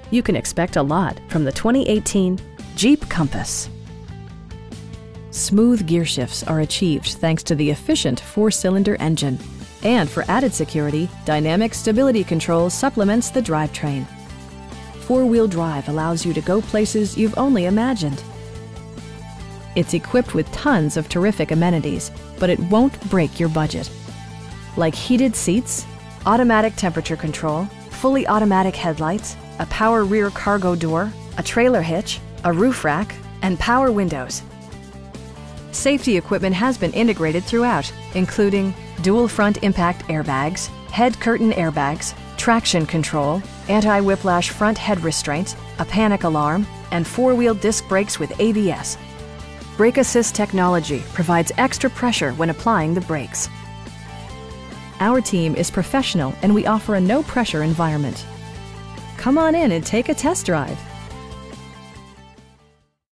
You can expect a lot from the 2018 Jeep Compass. Smooth gear shifts are achieved thanks to the efficient 4-cylinder engine. And for added security, dynamic stability control supplements the drivetrain. 4-wheel drive allows you to go places you've only imagined. It's equipped with tons of terrific amenities, but it won't break your budget. Like heated seats, automatic temperature control, fully automatic headlights, a power rear cargo door, a trailer hitch, a roof rack, and power windows. Safety equipment has been integrated throughout, including dual front impact airbags, head curtain airbags, traction control, anti-whiplash front head restraints, a panic alarm, and 4-wheel disc brakes with ABS. Brake Assist technology provides extra pressure when applying the brakes. Our team is professional and we offer a no-pressure environment. Come on in and take a test drive.